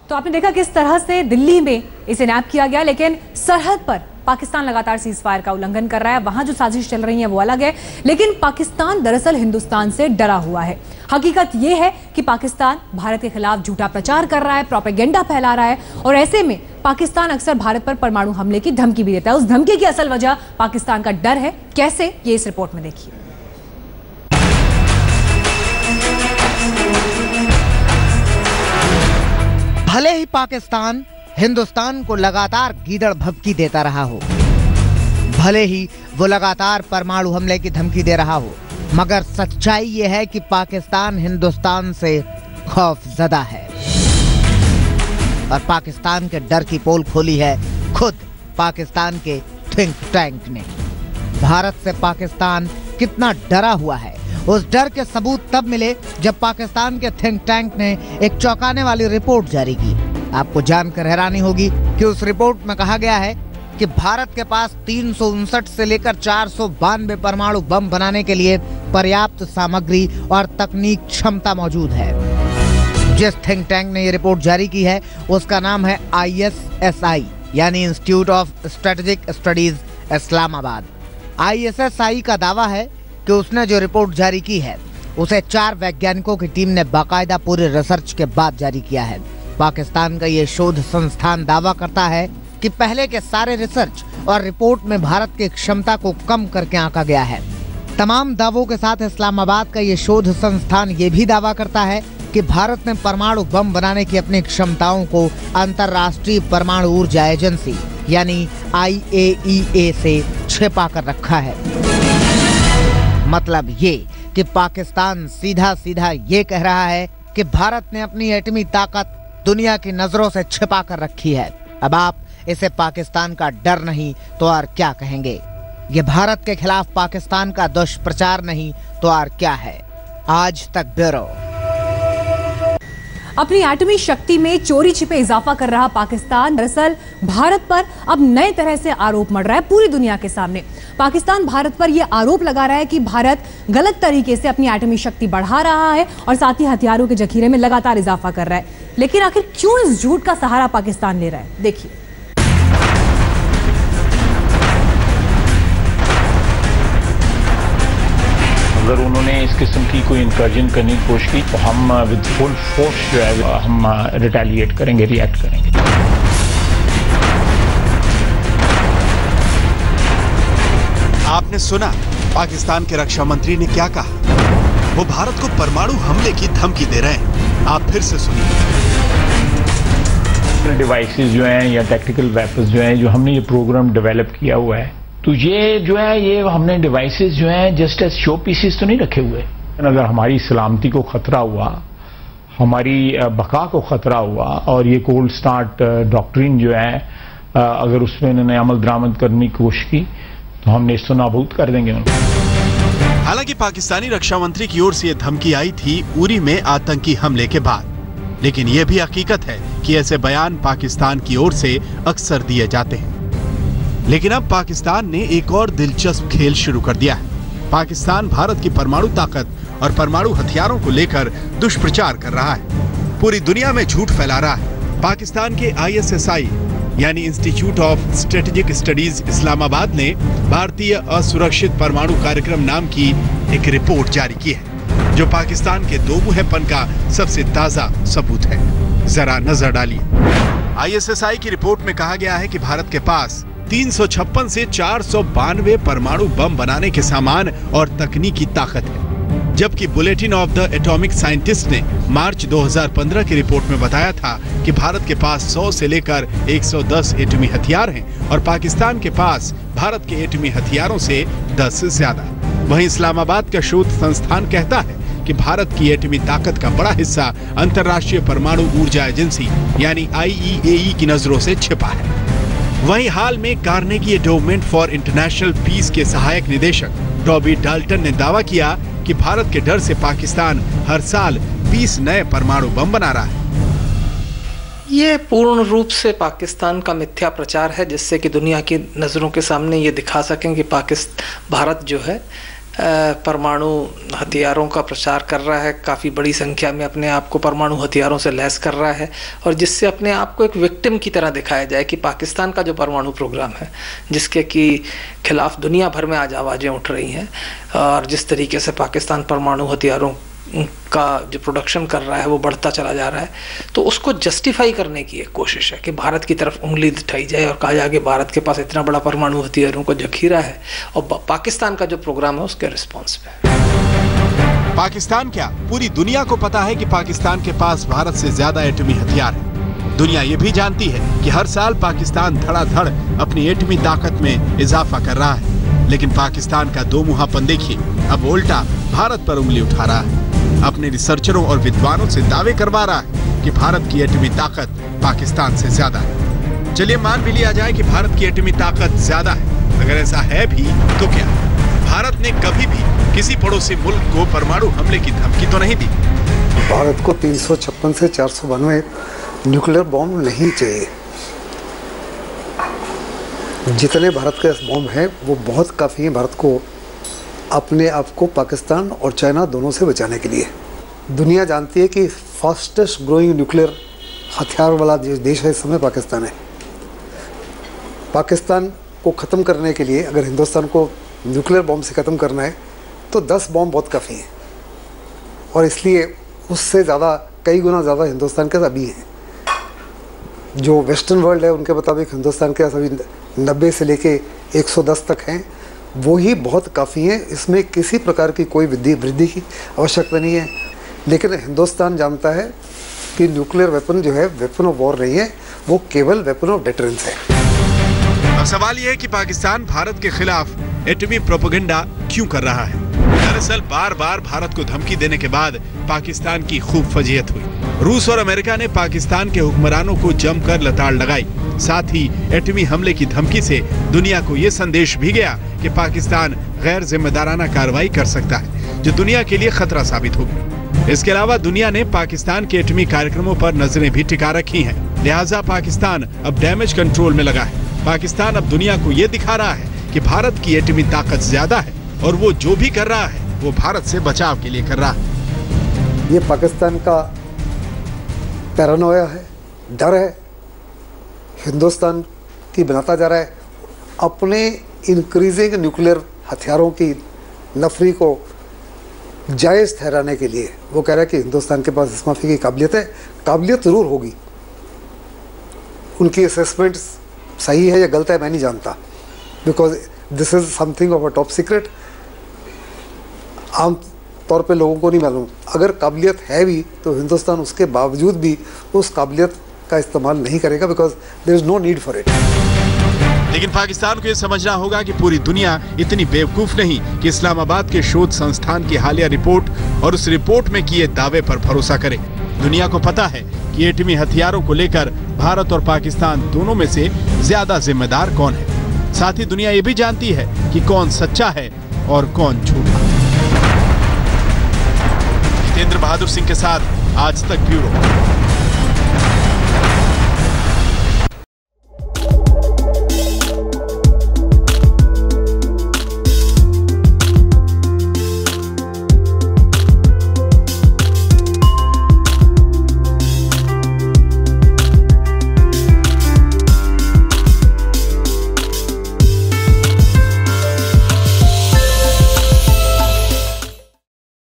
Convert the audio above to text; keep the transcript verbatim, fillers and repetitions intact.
तो आपने देखा किस तरह से दिल्ली में इसे नैप किया गया, लेकिन सरहद पर पाकिस्तान लगातार सीज फायर का उल्लंघन कर रहा है। वहां जो साजिश चल रही है वो अलग है, लेकिन पाकिस्तान दरअसल हिंदुस्तान से डरा हुआ है। हकीकत यह है कि पाकिस्तान भारत के खिलाफ झूठा प्रचार कर रहा है, प्रोपेगेंडा फैला रहा है, और ऐसे में पाकिस्तान अक्सर भारत पर परमाणु हमले की धमकी भी देता है। उस धमकी की असल वजह पाकिस्तान का डर है। कैसे, ये इस रिपोर्ट में देखिए। भले ही पाकिस्तान हिंदुस्तान को लगातार गीदड़ भभकी देता रहा हो, भले ही वो लगातार परमाणु हमले की धमकी दे रहा हो, मगर सच्चाई ये है कि पाकिस्तान हिंदुस्तान से खौफजदा है। और पाकिस्तान के डर की पोल खोली है खुद पाकिस्तान के थिंक टैंक ने। भारत से पाकिस्तान कितना डरा हुआ है, उस डर के सबूत तब मिले जब पाकिस्तान के थिंक टैंक ने एक चौंकाने वाली रिपोर्ट जारी की। आपको जानकर हैरानी होगी कि उस रिपोर्ट में कहा गया है कि भारत के पास तीन सौ उनसठ से लेकर चार सौ बानवे परमाणु बम बनाने के लिए पर्याप्त सामग्री और तकनीक क्षमता मौजूद है। जिस थिंक टैंक ने ये रिपोर्ट जारी की है उसका नाम है आई एस एस आई, यानी Institute of Strategic Studies Islamabad. I S S I का दावा है कि उसने जो रिपोर्ट जारी की है उसे चार वैज्ञानिकों की टीम ने बाकायदा पूरे रिसर्च के बाद जारी किया है। पाकिस्तान का ये शोध संस्थान दावा करता है कि पहले के सारे रिसर्च और रिपोर्ट में भारत की क्षमता को कम करके आंका गया है। तमाम दावों के साथ इस्लामाबाद का ये शोध संस्थान ये भी दावा करता है कि भारत ने परमाणु बम बनाने की अपनी क्षमताओं को अंतर्राष्ट्रीय परमाणु ऊर्जा एजेंसी यानी आई ए ई ए से छिपा कर रखा है। मतलब ये कि पाकिस्तान सीधा सीधा ये कह रहा है कि भारत ने अपनी एटमी ताकत दुनिया की नजरों से छिपा कर रखी है। अब आप इसे पाकिस्तान का डर नहीं तो और क्या कहेंगे? ये भारत के खिलाफ पाकिस्तान का दुष्प्रचार नहीं तो और क्या है? आज तक ब्यूरो। अपनी एटमी शक्ति में चोरी छिपे इजाफा कर रहा पाकिस्तान दरअसल भारत पर अब नए तरह से आरोप मढ़ रहा है पूरी दुनिया के सामने। पाकिस्तान भारत पर यह आरोप लगा रहा है कि भारत गलत तरीके से अपनी एटमी शक्ति बढ़ा रहा है और साथ ही हथियारों के जखीरे में लगातार इजाफा कर रहा है। लेकिन आखिर क्यों इस झूठ का सहारा पाकिस्तान ले रहा है, देखिए। अगर उन्होंने इस किस्म की कोई इंकर्जन करने की कोशिश की तो हम विद फुल फोर्स जो है हम रिटेलिएट करेंगे, रिएक्ट करेंगे। आपने सुना पाकिस्तान के रक्षा मंत्री ने क्या कहा? वो भारत को परमाणु हमले की धमकी दे रहे हैं। आप फिर से सुनिए। डिवाइसेस जो हैं या टैक्टिकल वेपन्स जो हैं, जो हमने ये प्रोग्राम डेवलप किया हुआ है, तो ये जो है ये हमने डिवाइसेस जो हैं जस्ट एज शो पीसेस तो नहीं रखे हुए। अगर हमारी सलामती को खतरा हुआ, हमारी बका को खतरा हुआ और ये कोल्ड स्टार्ट डॉक्ट्रिन जो है अगर उसमें इन्होंने अमल दरामद करने की कोशिश की तो हम नेस्तो नाबूद कर देंगे उनको। हालांकि पाकिस्तानी रक्षा मंत्री की ओर से यह धमकी आई थी उरी में आतंकी हमले के बाद, लेकिन यह भी हकीकत है कि ऐसे बयान पाकिस्तान की ओर से अक्सर दिए जाते हैं। लेकिन अब पाकिस्तान ने एक और दिलचस्प खेल शुरू कर दिया है। पाकिस्तान भारत की परमाणु ताकत और परमाणु हथियारों को लेकर दुष्प्रचार कर रहा है, पूरी दुनिया में झूठ फैला रहा है। पाकिस्तान के आई एस एस आई यानी Institute of Strategic Studies Islamabad ने भारतीय असुरक्षित परमाणु कार्यक्रम नाम की एक रिपोर्ट जारी की है, जो पाकिस्तान के दोमुहेपन का सबसे ताजा सबूत है। जरा नजर डालिए। आई एस एस आई की रिपोर्ट में कहा गया है कि भारत के पास तीन सौ छप्पन से चार सौ बानवे परमाणु बम बनाने के सामान और तकनीकी ताकत है, जबकि Bulletin of the Atomic Scientist ने मार्च दो हज़ार पंद्रह की रिपोर्ट में बताया था कि भारत के पास सौ से लेकर एक सौ दस एटमी हथियार हैं और पाकिस्तान के पास भारत के एटमी हथियारों से दस से ज्यादा। वहीं इस्लामाबाद का शोध संस्थान कहता है कि भारत की एटमी ताकत का बड़ा हिस्सा अंतर्राष्ट्रीय परमाणु ऊर्जा एजेंसी यानी आई ई ए ई की नजरों से छिपा है। वहीं हाल में Carnegie Endowment for International Peace के सहायक निदेशक टॉबी डाल्टन ने दावा किया कि भारत के डर से पाकिस्तान हर साल बीस नए परमाणु बम बना रहा है। ये पूर्ण रूप से पाकिस्तान का मिथ्या प्रचार है, जिससे कि दुनिया की नज़रों के सामने ये दिखा सकें कि पाकिस्तान भारत जो है परमाणु हथियारों का प्रचार कर रहा है, काफ़ी बड़ी संख्या में अपने आप को परमाणु हथियारों से लैस कर रहा है, और जिससे अपने आप को एक विक्टिम की तरह दिखाया जाए कि पाकिस्तान का जो परमाणु प्रोग्राम है, जिसके कि खिलाफ दुनिया भर में आज आवाज़ें उठ रही हैं, और जिस तरीके से पाकिस्तान परमाणु हथियारों का जो प्रोडक्शन कर रहा है वो बढ़ता चला जा रहा है, तो उसको जस्टिफाई करने की एक कोशिश है कि भारत की तरफ उंगली उठाई जाए और कहा जाए कि भारत के पास इतना बड़ा परमाणु हथियारों का जखीरा है, और पाकिस्तान का जो प्रोग्राम है उसके रिस्पॉन्स पे। पाकिस्तान क्या, पूरी दुनिया को पता है कि पाकिस्तान के पास भारत से ज्यादा एटमी हथियार है। दुनिया ये भी जानती है कि हर साल पाकिस्तान धड़ाधड़ अपनी एटमी ताकत में इजाफा कर रहा है, लेकिन पाकिस्तान का दो मुहापन देखिए, अब उल्टा भारत पर उंगली उठा रहा है। अपने रिसर्चरों और विद्वानों से दावे करवा रहा है कि भारत की एटमी ताकत पाकिस्तान से ज्यादा है। चलिए मान भी लिया जाए कि भारत की एटमी ताकत ज्यादा है। अगर ऐसा है भी तो क्या भारत ने कभी भी किसी पड़ोसी मुल्क को परमाणु हमले की धमकी तो नहीं दी? भारत को तीन सौ छप्पन से चार सौ बानवे न्यूक्लियर बॉम्ब नहीं चाहिए। जितने भारत के बॉम्ब हैं वो बहुत काफ़ी हैं भारत को अपने आप को पाकिस्तान और चाइना दोनों से बचाने के लिए। दुनिया जानती है कि फास्टेस्ट ग्रोइंग न्यूक्लियर हथियार वाला जो देश है इस समय पाकिस्तान है। पाकिस्तान को ख़त्म करने के लिए अगर हिंदुस्तान को न्यूक्लियर बॉम्ब से ख़त्म करना है तो दस बॉम्ब बहुत काफ़ी हैं, और इसलिए उससे ज़्यादा कई गुना ज़्यादा हिंदुस्तान के अभी हैं। जो वेस्टर्न वर्ल्ड है उनके मुताबिक हिंदुस्तान के अभी नब्बे से लेके एक सौ दस तक हैं, वो ही बहुत काफ़ी हैं। इसमें किसी प्रकार की कोई वृद्धि वृद्धि की आवश्यकता नहीं है। लेकिन हिंदुस्तान जानता है कि न्यूक्लियर वेपन जो है वेपन ऑफ वॉर नहीं है, वो केवल वेपन ऑफ डिटरेंस है। अब सवाल यह है कि पाकिस्तान भारत के खिलाफ एटमी प्रोपेगेंडा क्यों कर रहा है? दरअसल बार बार भारत को धमकी देने के बाद पाकिस्तान की खूब फजीहत हुई। रूस और अमेरिका ने पाकिस्तान के हुक्मरानों को जमकर लताड़ लगाई। साथ ही एटमी हमले की धमकी से दुनिया को ये संदेश भी गया कि पाकिस्तान गैर जिम्मेदाराना कार्रवाई कर सकता है, जो दुनिया के लिए खतरा साबित होगी। इसके अलावा दुनिया ने पाकिस्तान के एटमी कार्यक्रमों पर नजरें भी टिका रखी हैं। लिहाजा पाकिस्तान अब डैमेज कंट्रोल में लगा है। पाकिस्तान अब दुनिया को ये दिखा रहा है कि भारत की एटमी ताकत ज्यादा है, और वो जो भी कर रहा है वो भारत से बचाव के लिए कर रहा है। ये पाकिस्तान का पैरानोया है, डर है, हिंदुस्तान की बनाता जा रहा है। अपने इंक्रीजिंग न्यूक्लियर हथियारों की नफरी को जायज़ ठहराने के लिए वो कह रहा है कि हिंदुस्तान के पास इस माफी की काबिलियत है। काबिलियत ज़रूर होगी, उनकी असेसमेंट सही है या गलत है मैं नहीं जानता, because this is something of a top secret. आम तौर पे लोगों को नहीं मालूम। अगर काबिलियत है भी तो हिंदुस्तान उसके बावजूद भी उस काबिलियत का इस्तेमाल नहीं करेगा, because there is no need for it. लेकिन पाकिस्तान को यह समझना होगा कि पूरी दुनिया इतनी बेवकूफ नहीं कि इस्लामाबाद के शोध संस्थान की हालिया रिपोर्ट और उस रिपोर्ट में किए दावे पर भरोसा करे। दुनिया को पता है कि एटमी हथियारों को लेकर भारत और पाकिस्तान दोनों में से ज्यादा जिम्मेदार कौन है। साथ ही दुनिया ये भी जानती है कि कौन सच्चा है और कौन झूठा। जितेंद्र बहादुर सिंह के साथ आज तक ब्यूरो।